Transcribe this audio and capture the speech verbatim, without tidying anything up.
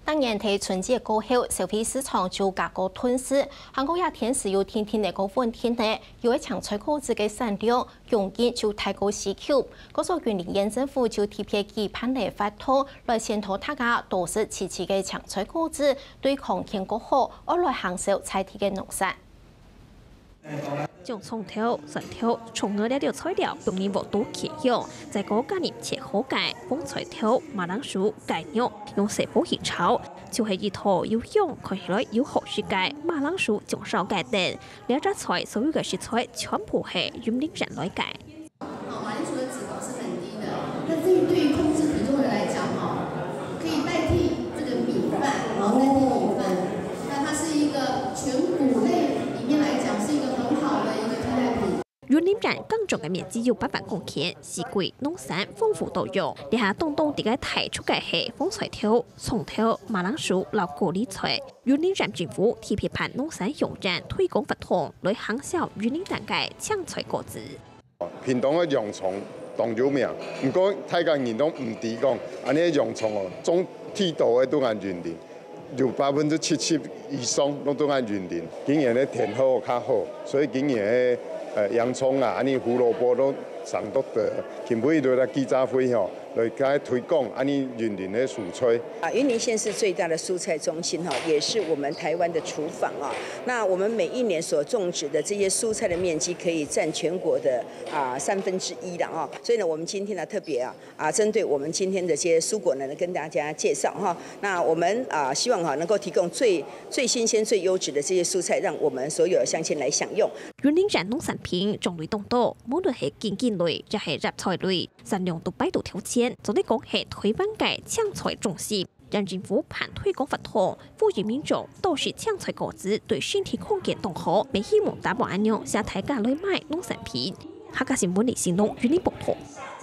当年喺春節過後，消費市場就價格吞噬。韓國也天時有天天嘅高溫天氣，因為青菜果子嘅產量容易就太過稀缺。嗰所雲林縣政府就特別舉辦嚟發圖，來牽頭大家多食齊齊嘅青菜果子，對抗天過好，而來享受在地嘅農產。 將蔥頭、蒜頭、蔥鵝呢條材料用嚟鑊度切用，再過加入切好嘅紅菜頭、馬鈴薯、雞肉，用細煲熱炒，就係一套又香，看起來又好食嘅馬鈴薯醬燒雞蛋。兩隻菜所有嘅食材全部係雲林人來嘅。 馬鈴薯的脂肪是很低的，那這對於控制體重的人來講，哈，可以代替這個米飯，然後代替米飯，那它是一個全穀類裡面來講是一個很好的一個替代品。 雲林人耕種嘅面積有八萬公頃，四季農產豐富多樣。呢下東東啲嘅提出嘅係紅菜頭、蔥頭、馬鈴薯、老高麗菜。雲林縣政府特別辦農產用人推廣活動，來行銷雲林人嘅青菜果子。 屏東嘅洋蔥當有名，不過大家人都唔知講，安尼洋蔥哦，總體度嘅都係雲林，有百分之七十以上都都係雲林。今年咧天候較好，所以今年咧誒洋蔥啊，安尼胡蘿蔔都上得的，根本就來記者會吼，來加推廣安尼雲林的蔬菜。 啊，雲林縣是最大的蔬菜中心哈，也是我們台灣的廚房啊。那我們每一年所種植的這些蔬菜的面積可以佔全國的啊三分之一了啊。所以呢，我們今天呢特別啊啊，針對我們今天的這些蔬果呢，跟大家介紹哈。那我們啊希望哈能夠提供最最新鮮、最優質的這些蔬菜，讓我們所有的鄉親來享用。 雲林縣農產品種類眾多，無論係根莖類，就係雜菜類，產量都擺到挑戰。總的講係台灣嘅青菜中心，讓政府辦推廣活動，呼籲民眾多食青菜果子，對身體康健更好。未希望打破安樣，下大家來買農產品。客家新聞李先龍雲林報道。